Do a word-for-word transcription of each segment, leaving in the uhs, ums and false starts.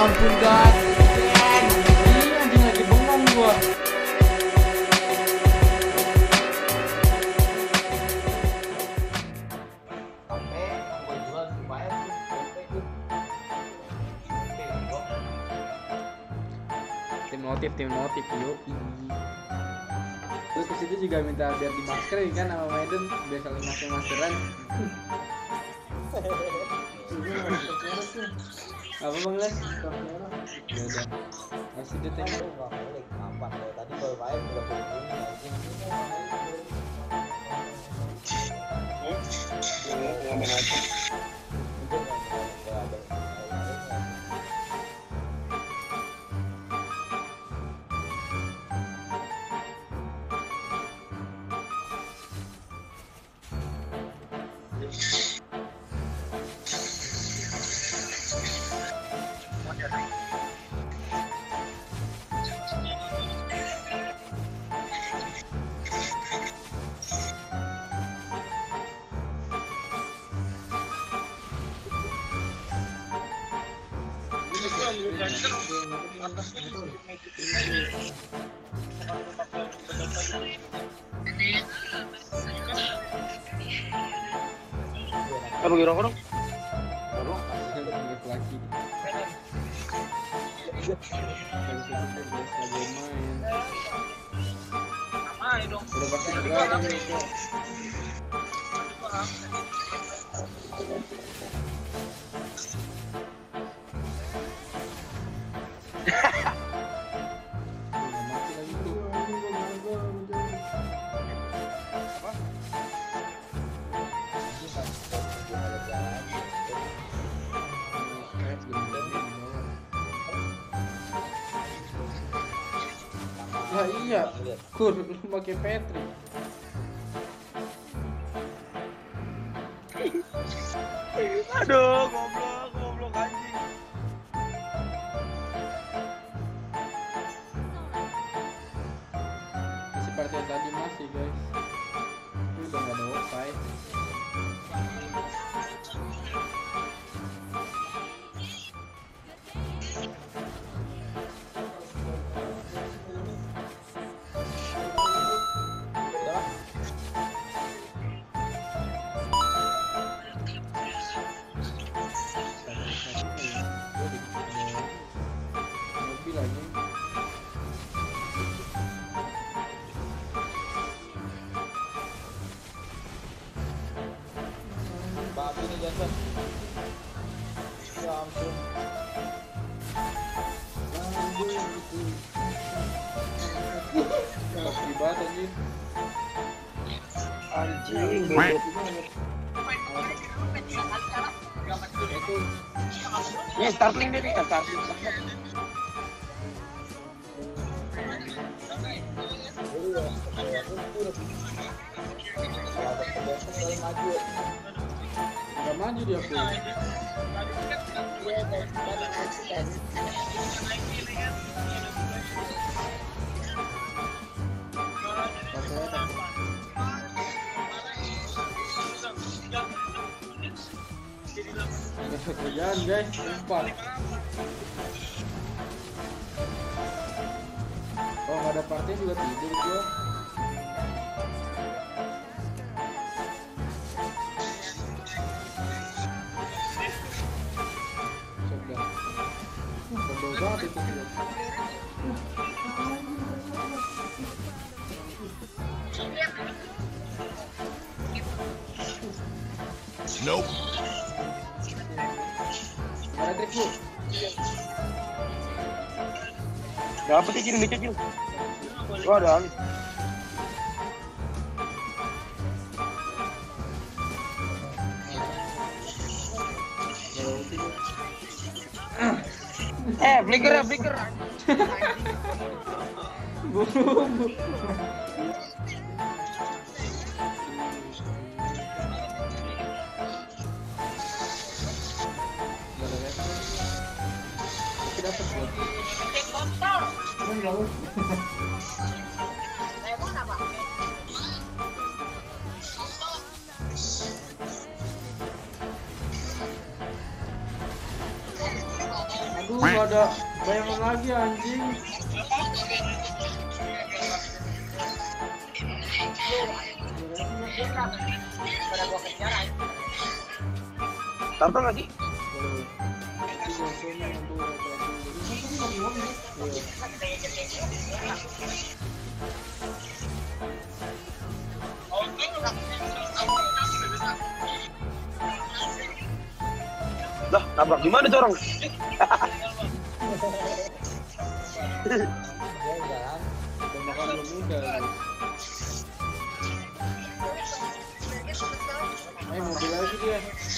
ampun guys. Ini anjing lagi bengong gua. Tim notif, tim notif yuk. Terus kesitu juga minta biar di maskerin kan sama Maiden, biar saling masker maskeran. Apa bang Les? Ya udah. Kasih dia tengok. Tadi kalau main udah berbunyi anjing. Ngomong aja. Apa kira orang? Orang lagi. Main dong. Udah pasti berat ini. Lah iya, kur lu pakai Petri. Aduh, goblok, goblok anjing. Seperti yang tadi masih guys. Itu udah gak ada wifi. Babi nih Johnson. Ya ampun. Pasti banget anjing. Anjing. Itu Ini startling deh nih, startling. nggak maju dia tuh. Ada kerjaan guys, empat. Kalau nggak ada partai juga tidur gua. Sudah. Tebel banget itu dia. Nope. Ada trik bu. Dapat ikan ini kecil. Gua ada alis. Eh, flicker ya, flicker. Bu, bu. Dapat buat. Aduh Aduh, gak ada bayangan lagi anjing. Taruh nggak sih? Dah, nabrak gimana tuh orang? Ayo mobil lagi dia.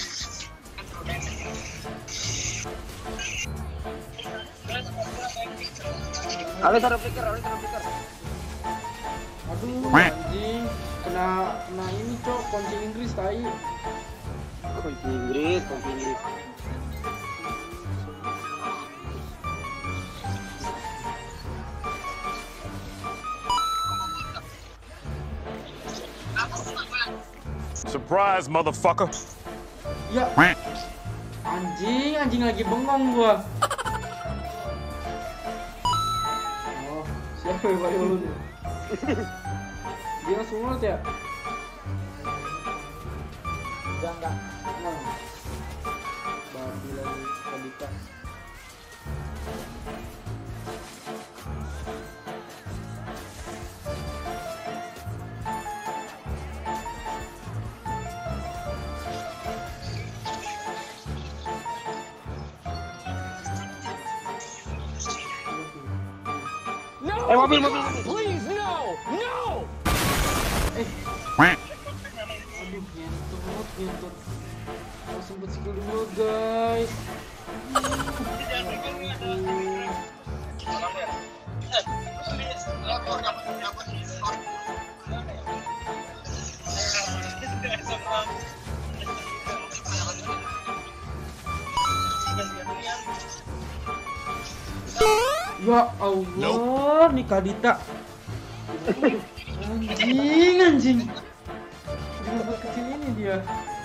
Ale taruh flicker, ale taruh flicker. Aduh anjing, kena kena ini cok, kunci Inggris tai. Kunci Inggris, kunci Inggris. Surprise, motherfucker. Ya. Anjing, anjing lagi bengong gua. Oh, siapa yang paling ulun? Dia langsung mulut ya? Enggak, enggak. Nah. Babi lagi, Kadita. Eh mobil mobil mobil. Please, no! No! Eh. Aduh, ngentut, ngentut. Langsung bersikil dulu, guys. Ya Allah, nih Kadita. Anjing, anjing. Di tempat kecil ini dia.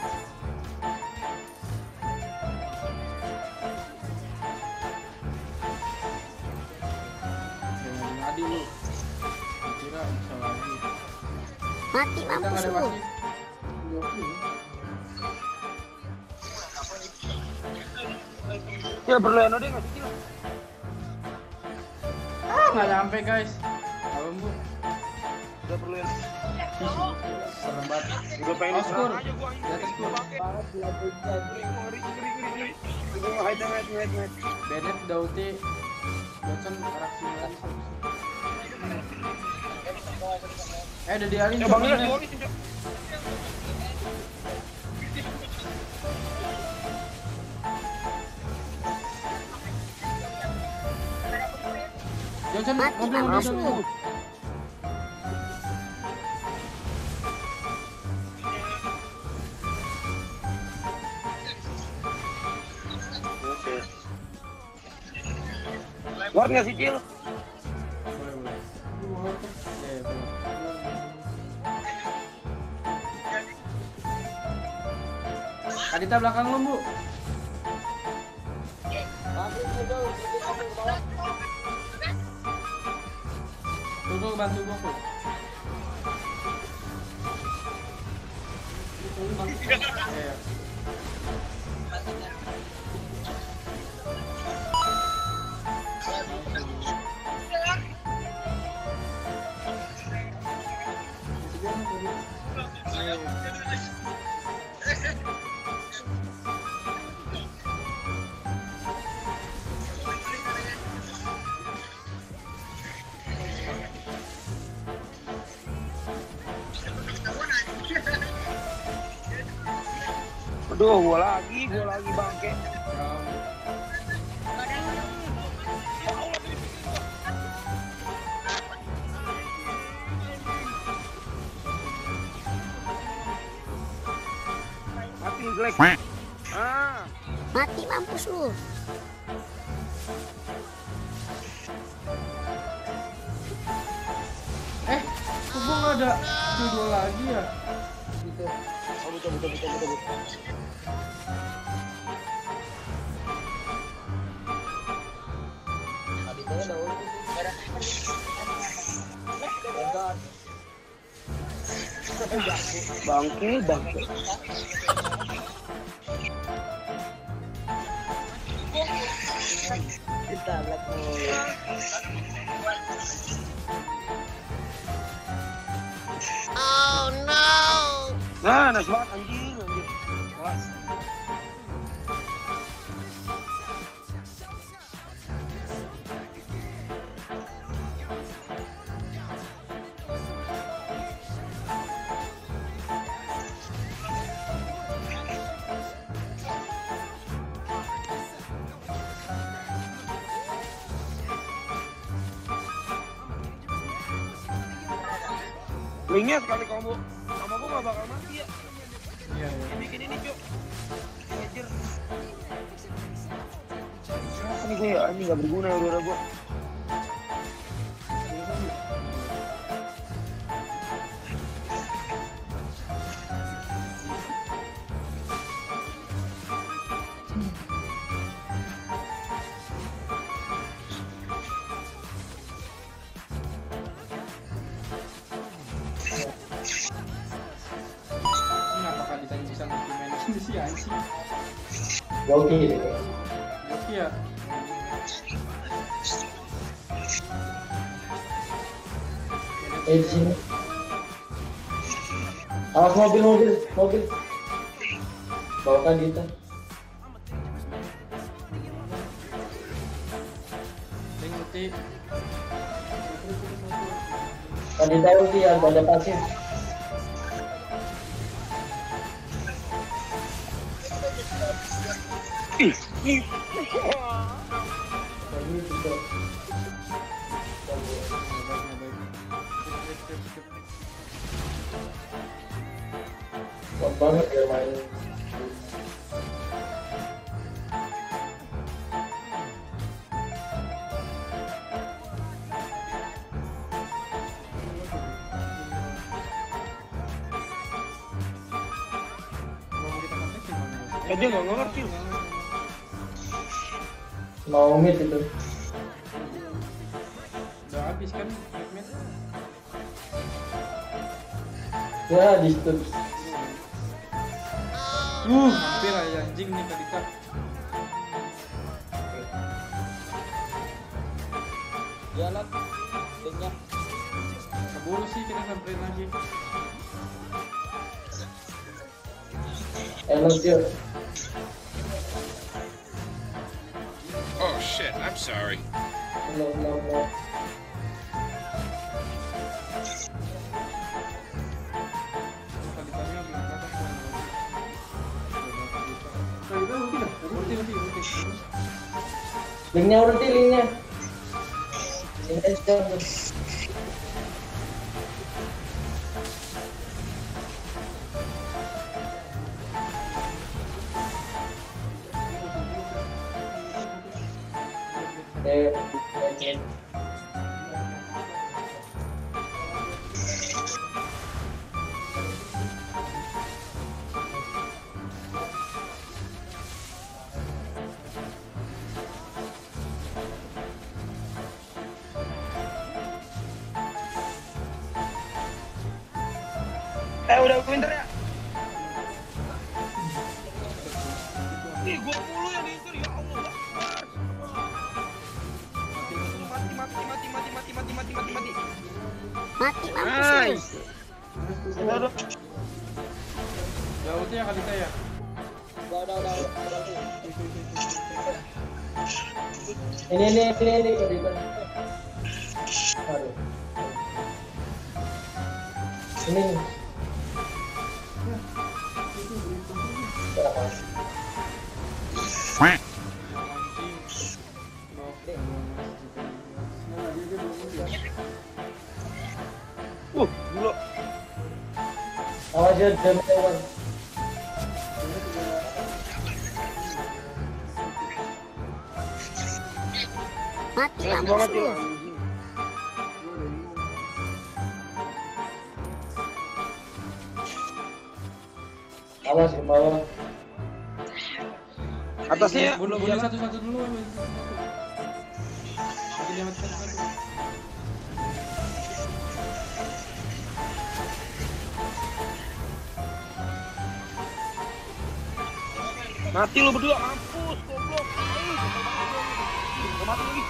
Jangan ngadi lu. Kira bisa lagi. Mati mampus lu. Ya perlu yang nggak sih? Ah, nggak nyampe guys. Abang bu. Udah perlu yang. Serem banget. Udah pengen Oskur. aja gua Di atas gua. Bennett, Dauti, Johnson, Araksi. Eh, udah dialih. Ya bang, ya bang. Johnson, Mati mobil, mampus mobil, lu. mobil. Luar nggak sih Cil? Boleh, boleh. Ya, ya, boleh. Kadita belakang lu, Bu. Tunggu bantu gua, Bu. Ya, ya. Aduh, gua lagi, gua lagi bangke. Mati jelek. Ah. Mati mampus lu. Eh, kok gua nggak ada dua lagi ya? Gitu. Oh, betul, betul, betul, betul, betul. Bangke, bangke. Kita lihat mulu. Oh no. Nah, nice banget anjing, anjing. Wah. Linknya sekali combo sama gua gak bakal mati ya. Iya, iya. Bikin ini cuk. Anjir. Kenapa nih gue ya? Ini gak berguna udara gua. Kenapa kali tadi bisa ngerti main ini sih anjing? Oke gitu. Oke ya. Eh di sini. Awas mobil mobil mobil. Bawakan kita. Link ulti. Tadi tahu sih yang pada pasir. Ih, ih. Tadi juga. Kuat banget ya main. Eh, dia gak ngerti. Mau mid itu. Udah habis kan Batman? Ya di situ. Uh, hampir aja anjing nih tadi kak. Jalan. Linknya. Keburu sih kita samperin lagi. Energi. Oh shit, I'm sorry. No no no. Tadi tanya belum datang kan? Tadi kan ulti dah. Ulti ulti ulti. Linknya ulti linknya. Linknya sudah. Eh, mungkin. Eh, udah pinter ya? Ih, gua mulu yang diinter ya Allah. Mati, mati, mati, mati, mati, mati, mati, mati, mati. Mati mampus lu. Nice. Udah, udah. Udah ulti ya kali saya. Udah, udah, udah. Ini ini ini ini keditan. Aduh. Ini. Berapa? Anjing. Uh, gila. Awas ya jam lewat. Mati Nice mampus banget lu. ya. Awas ke bawah. Atasnya Bunuh bunuh satu-satu dulu. Nanti dia mati satu-satu. Mati lu berdua, mampus, goblok. Gua mati lagi.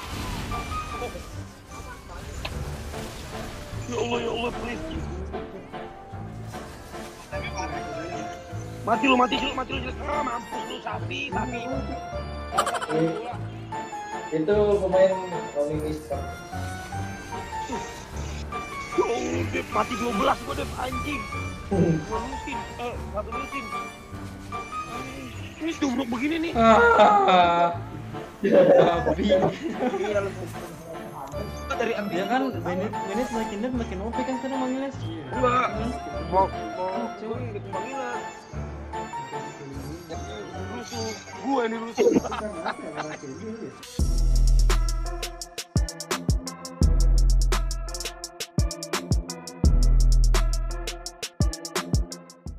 Ya Allah, ya Allah, please. Mati lu, mati lu, mati lu. Ah, mampus lu, sapi, sapi. Itu pemain Romi Mister. Ya Allah, Dep, mati dua belas gua, Dep, anjing. Gua lusin, eh, satu lusin. Ini dumbruk begini nih. Ah, babi. Dari Ya kan, Benet Benet makin dan makin O P kan sekarang manggilnya. Enggak. Mau mau cuy gitu panggilan. Rusuh. Gua ini rusuh.